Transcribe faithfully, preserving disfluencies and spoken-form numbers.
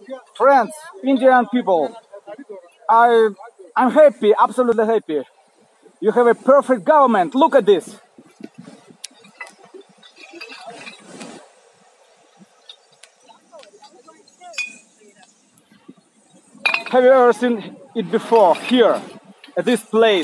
Friends, Indian people, I, I'm happy, absolutely happy. You have a perfect government. Look at this. Have you ever seen it before here, at this place?